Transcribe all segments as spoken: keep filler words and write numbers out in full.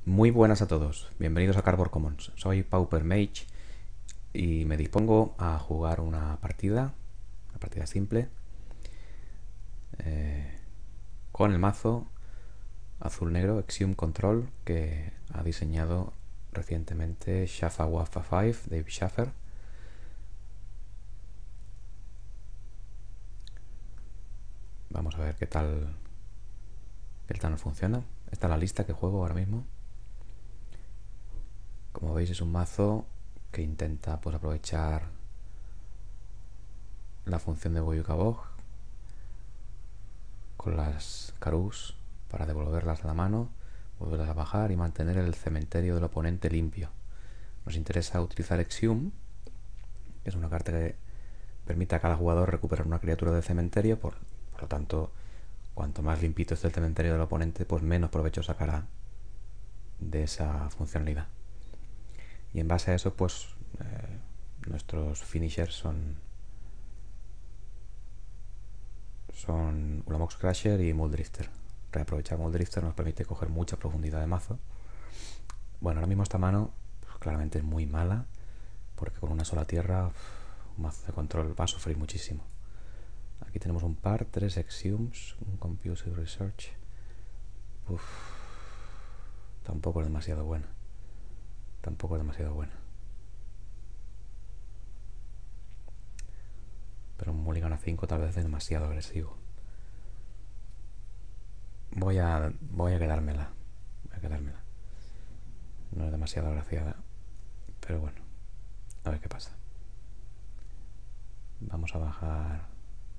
Muy buenas a todos, bienvenidos a Cardboard Commons. Soy Pauper Mage y me dispongo a jugar una partida, una partida simple, eh, con el mazo azul-negro Exhume Control que ha diseñado recientemente Shafa Wafa cinco, Dave Schaffer. Vamos a ver qué tal, qué tal nos funciona. Esta es la lista que juego ahora mismo. Como veis, es un mazo que intenta pues aprovechar la función de Boyukabog con las Karus para devolverlas a la mano, volverlas a bajar y mantener el cementerio del oponente limpio. Nos interesa utilizar Exhume, que es una carta que permite a cada jugador recuperar una criatura del cementerio. Por, por lo tanto, cuanto más limpito esté el cementerio del oponente, pues menos provecho sacará de esa funcionalidad. Y en base a eso, pues eh, nuestros finishers son son Ulamox Crusher y Muldrifter. Reaprovechar Muldrifter nos permite coger mucha profundidad de mazo. Bueno, ahora mismo esta mano pues, claramente es muy mala, porque con una sola tierra un mazo de control va a sufrir muchísimo. Aquí tenemos un par, tres Exhumes, un Compulsive Research. Uf, tampoco es demasiado buena. Tampoco es demasiado buena. Pero un Mulligan a cinco tal vez es demasiado agresivo. Voy a, voy a quedármela. Voy a quedármela. No es demasiado agraciada, pero bueno, a ver qué pasa. Vamos a bajar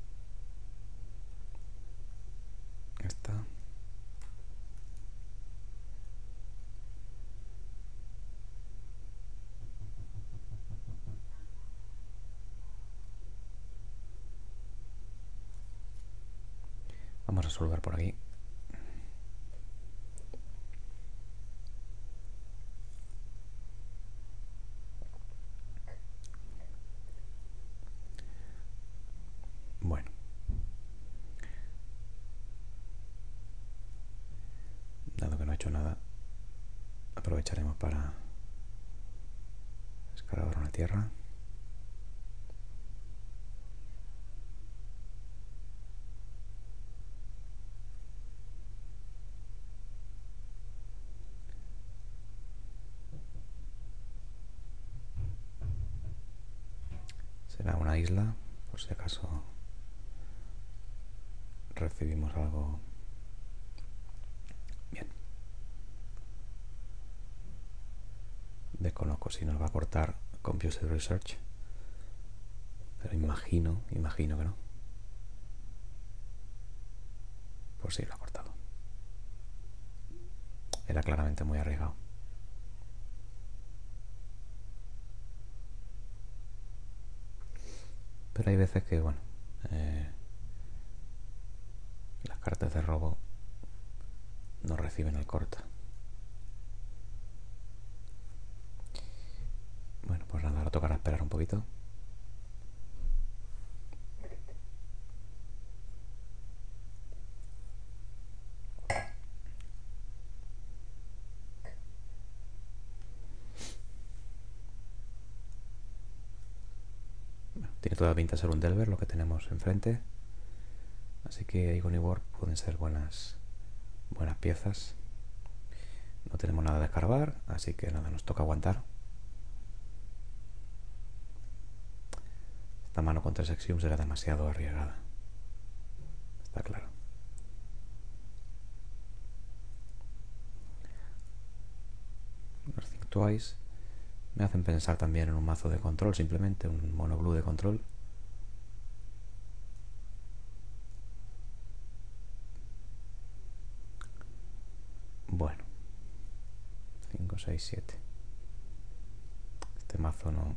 esta. Vamos a resolver por aquí. Bueno, dado que no ha hecho nada, aprovecharemos para descargar una tierra. Será una isla, por si acaso recibimos algo. Bien. Desconozco si nos va a cortar Computer Research, pero imagino, imagino que no. Pues sí, lo ha cortado. Era claramente muy arriesgado. Pero hay veces que, bueno, eh, las cartas de robo no reciben el corta. Bueno, pues nada, ahora tocará esperar un poquito. Bueno, tiene toda la pinta de ser un Delver lo que tenemos enfrente. Así que Aegon y Warp pueden ser buenas, buenas piezas. No tenemos nada de escarbar, así que nada, nos toca aguantar. Esta mano con tres Exhumes era demasiado arriesgada. Está claro. Los Think Twice me hacen pensar también en un mazo de control, simplemente un mono blue de control. Bueno, cinco, seis, siete. Este mazo no,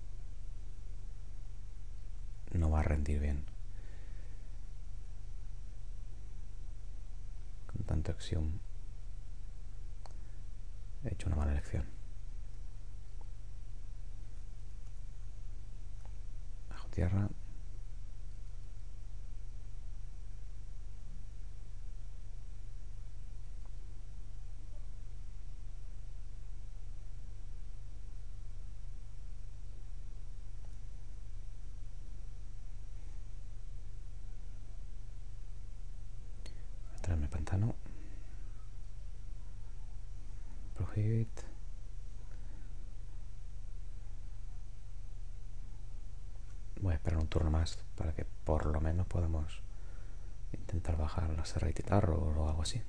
no va a rendir bien. Con tanto Exhume he hecho una mala elección. Bajo tierra. pantano. Prohibit. Voy a esperar un turno más para que por lo menos podamos intentar bajar la Serra y Titarro o algo así.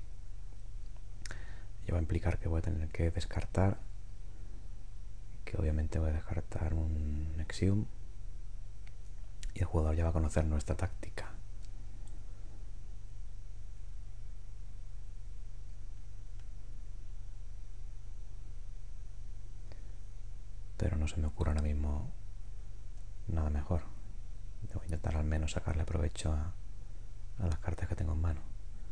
Y va a implicar que voy a tener que descartar, que obviamente voy a descartar un Nexium, y el jugador ya va a conocer nuestra táctica. Pero no se me ocurre ahora mismo nada mejor. Debo intentar al menos sacarle provecho a, a las cartas que tengo en mano.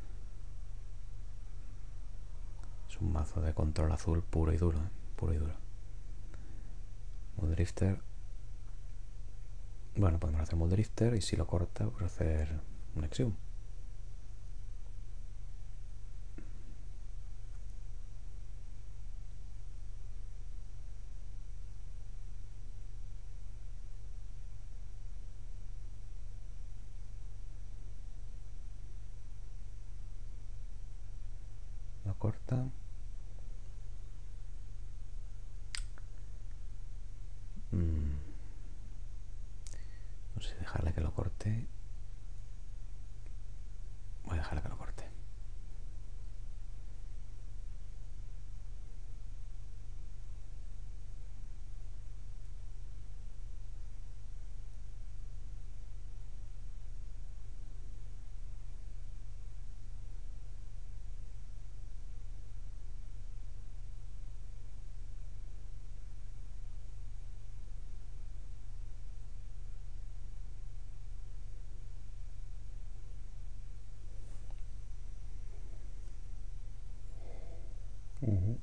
Es un mazo de control azul puro y duro, ¿eh? Puro y duro. Muldrifter. Bueno, podemos hacer Muldrifter y si lo corta, pues hacer un Nexium. Lo corta. Mm. No sé, dejarle que lo corte. Voy a dejarle que lo corte. Uh-huh.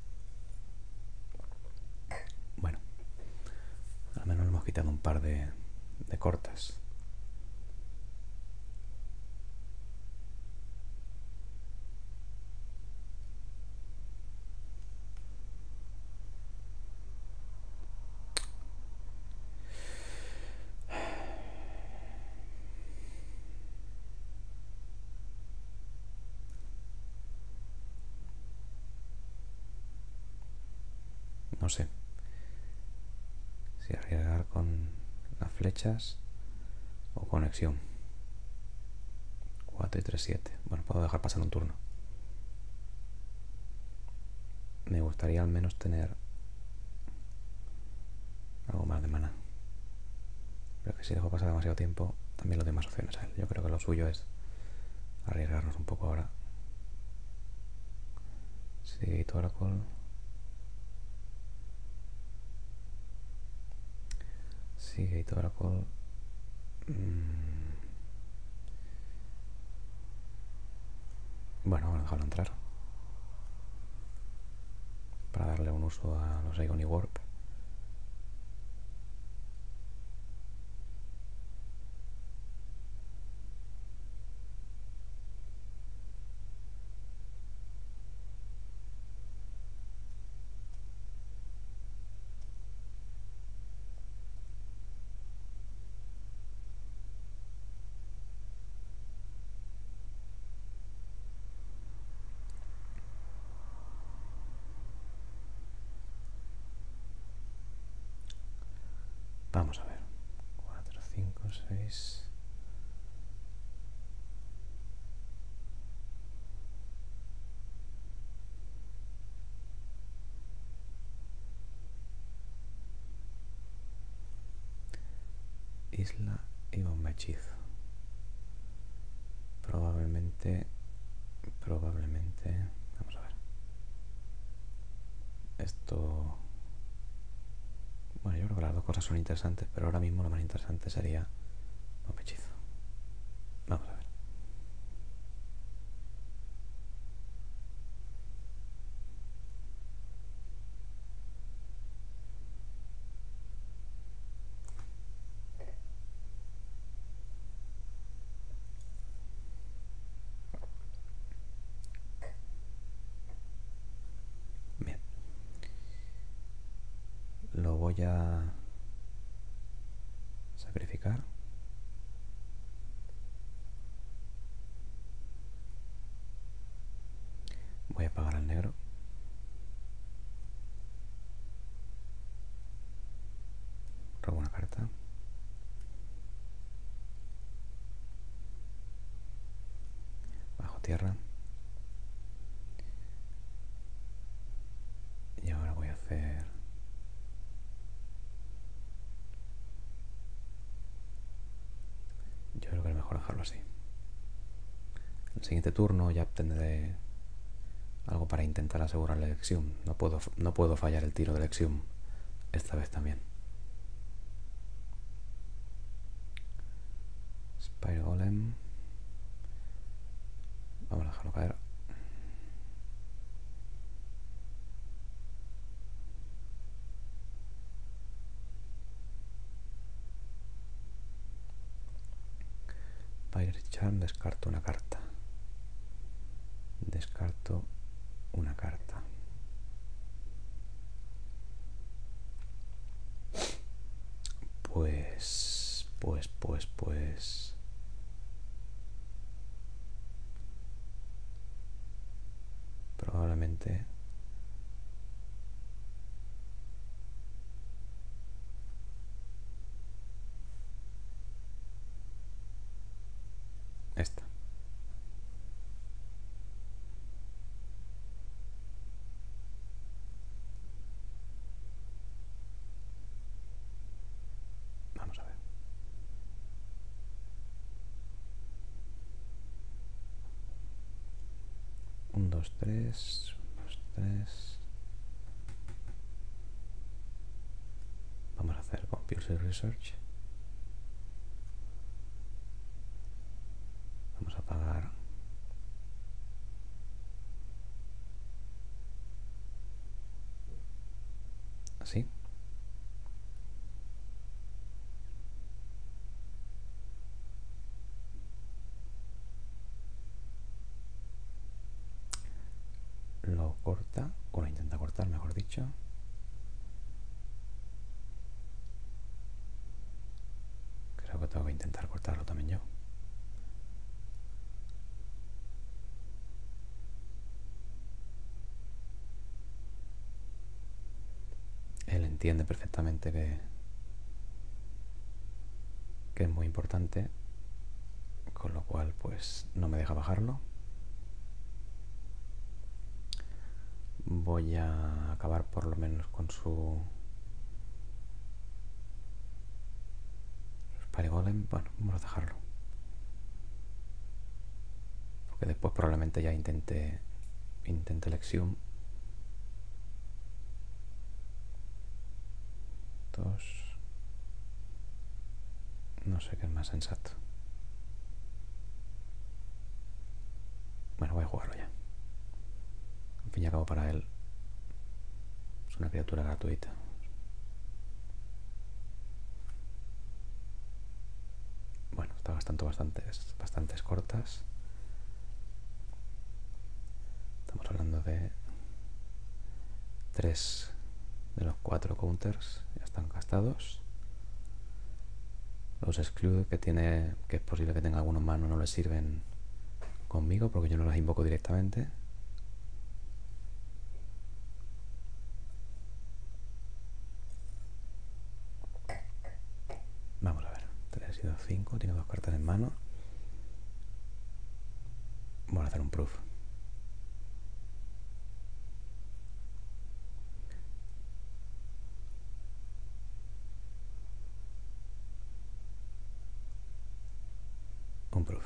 Bueno, al menos le hemos quitado un par de, de cortas. No sé si arriesgar con las flechas o conexión. cuatro y tres, siete. Bueno, puedo dejar pasar un turno. Me gustaría al menos tener algo más de mana. Pero que si dejo pasar demasiado tiempo, también lo doy más opciones a él. Yo creo que lo suyo es arriesgarnos un poco ahora. Sí, Toracol. Sigue Toracol. Mm. Bueno, vamos a dejarlo entrar. Para darle un uso a los Aegon y Warp. Vamos a ver. cuatro, cinco, seis. Isla y bomba hechizo. Probablemente. Probablemente. Vamos a ver. Esto. Bueno, yo creo que las dos cosas son interesantes, pero ahora mismo lo más interesante sería bomba hechizo. Vamos a ver. Bien. Lo voy a sacrificar. para el negro. Robo una carta. Bajo tierra. Y ahora voy a hacer... Yo creo que es mejor dejarlo así. El siguiente turno ya obtendré algo para intentar asegurar el Exium. No puedo, no puedo fallar el tiro del Exium esta vez también. Spire Golem. Vamos a dejarlo caer. Fire Charm, descarto una carta. Descarto una carta. Pues, pues, pues, pues... Probablemente... Esta. Vamos a ver. Un, dos, tres. Dos, tres. Vamos a hacer Computer Research. Vamos a pagar. Así. Lo corta, o lo intenta cortar, mejor dicho. Creo que tengo que intentar cortarlo también yo. Él entiende perfectamente que, que es muy importante, con lo cual pues no me deja bajarlo. Voy a acabar por lo menos con su Spire Golem. Bueno, vamos a dejarlo, porque después probablemente ya intente intente el Exium. Dos. No sé qué es más sensato. Bueno, voy a jugarlo ya. Al fin y al cabo, para él es una criatura gratuita. Bueno, está gastando bastantes, bastantes cortas. Estamos hablando de tres de los cuatro counters ya están gastados. Los exclude que tiene, que es posible que tenga algunos más, no les sirven conmigo porque yo no las invoco directamente. Vamos a ver, tres y dos, cinco, tiene dos cartas en mano. Vamos a hacer un proof. Un proof.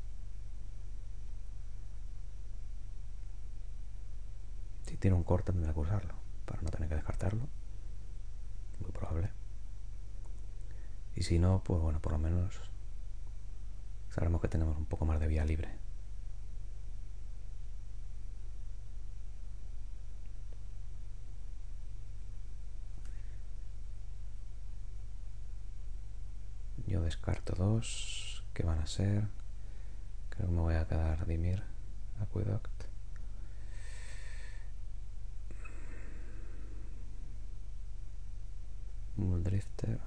Si tiene un corte tendrá que usarlo para no tener que descartarlo. Muy probable. Y si no, pues bueno, por lo menos sabemos que tenemos un poco más de vía libre. Yo descarto dos. ¿Qué van a ser? Creo que me voy a quedar Dimir Aqueduct. Muldrifter.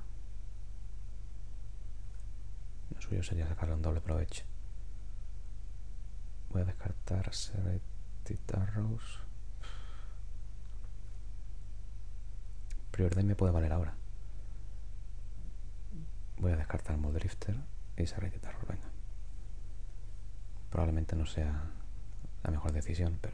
Lo suyo sería sacarle un doble provecho. Voy a descartar Serrated Arrows. Preordain me puede valer ahora. Voy a descartar el Muldrifter y Serrated Terror, venga. Probablemente no sea la mejor decisión, pero...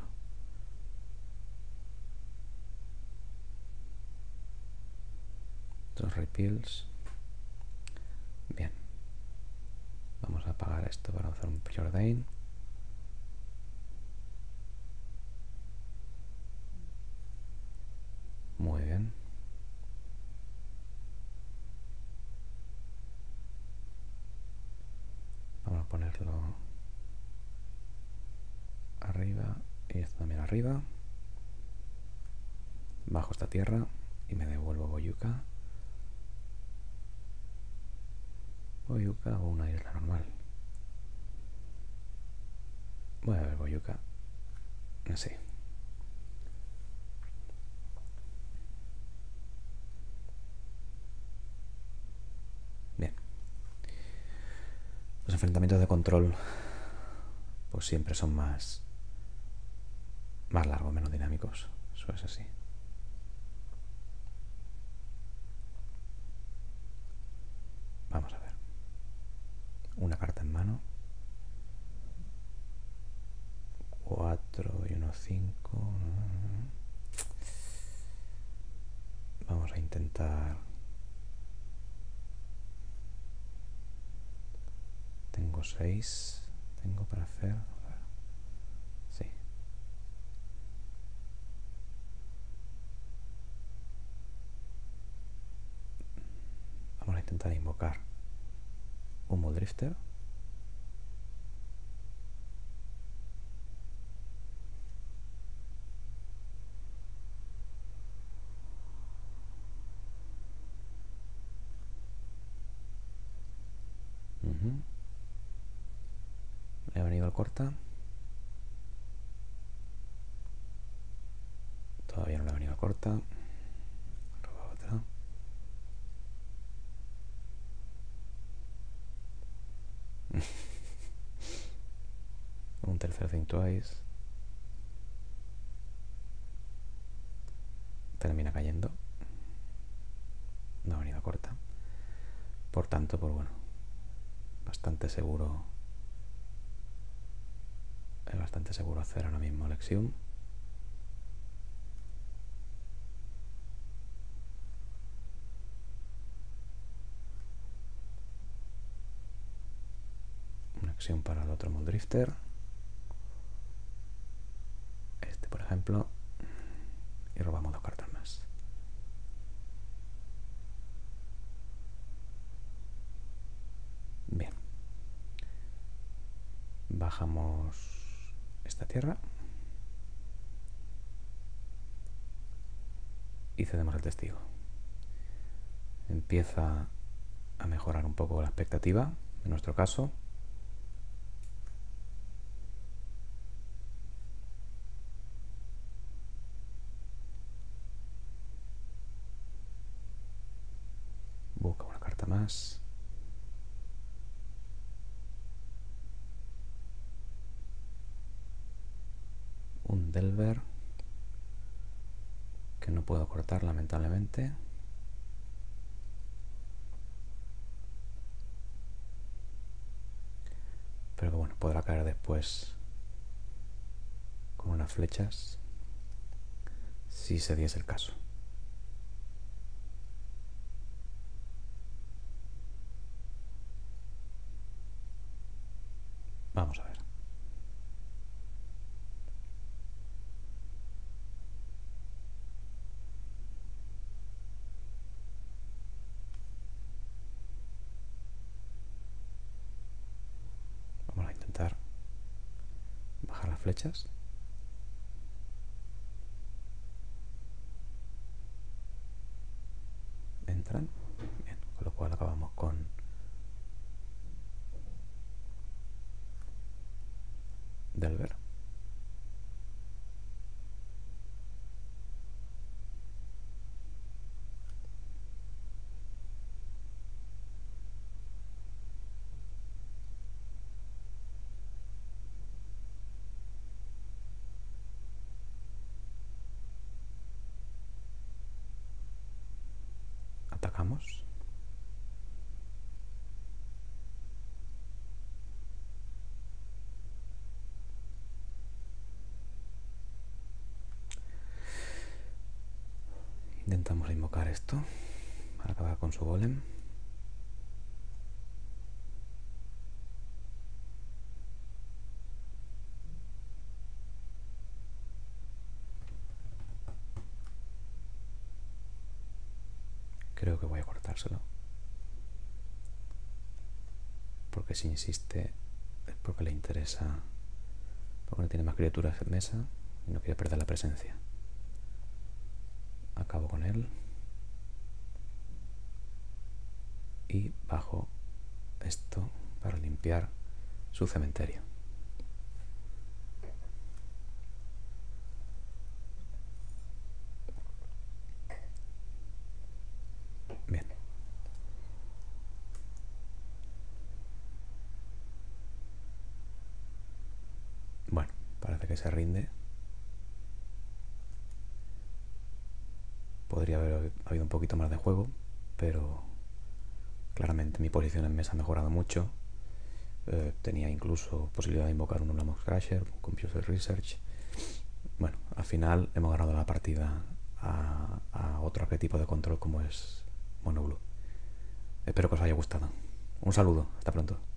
Dos repeals. Bien. Vamos a apagar esto para hacer un Preordain. Muy bien. Vamos a ponerlo arriba y esto también arriba. Bajo esta tierra y me devuelvo Boyuka. Boyuka o una isla normal. Voy a ver Boyuka. Así. Bien. Los enfrentamientos de control pues siempre son más más largos, menos dinámicos. Eso es así. Vamos a ver. Una carta en mano. Cuatro y uno cinco. Vamos a intentar... Tengo seis. Tengo para hacer... A ver. Sí. Vamos a intentar invocar un Muldrifter. Uh-huh. Le ha venido el corta. Todavía no le ha venido el corta. Roba otra. Un tercer Think Twice. Termina cayendo. No ha venido corta. Por tanto, pues bueno, bastante seguro. Es bastante seguro hacer ahora mismo Lexium. Una acción para el otro Muldrifter. Este, por ejemplo. Y robamos dos cartas más. Bien. Bajamos esta tierra. Y cedemos el testigo. Empieza a mejorar un poco la expectativa, en nuestro caso. Busca una carta más. Un Delver. Que no puedo cortar, lamentablemente. Pero que bueno, podrá caer después con unas flechas si se diese el caso. Vamos a ver. Vamos a intentar bajar las flechas. Entran. Bien, con lo cual acabamos con Delver. Atacamos. Intentamos invocar esto para acabar con su golem. Creo que voy a cortárselo. Porque si insiste es porque le interesa, porque no tiene más criaturas en mesa y no quiere perder la presencia. Acabo con él. Y bajo esto para limpiar su cementerio. Bien. Bueno, parece que se rinde. Podría haber habido un poquito más de juego, pero claramente mi posición en mesa ha mejorado mucho. Eh, tenía incluso posibilidad de invocar un Ulamox Crusher, un Computer Research. Bueno, al final hemos ganado la partida a, a otro arquetipo de control como es Mono Blue. Espero que os haya gustado. Un saludo, hasta pronto.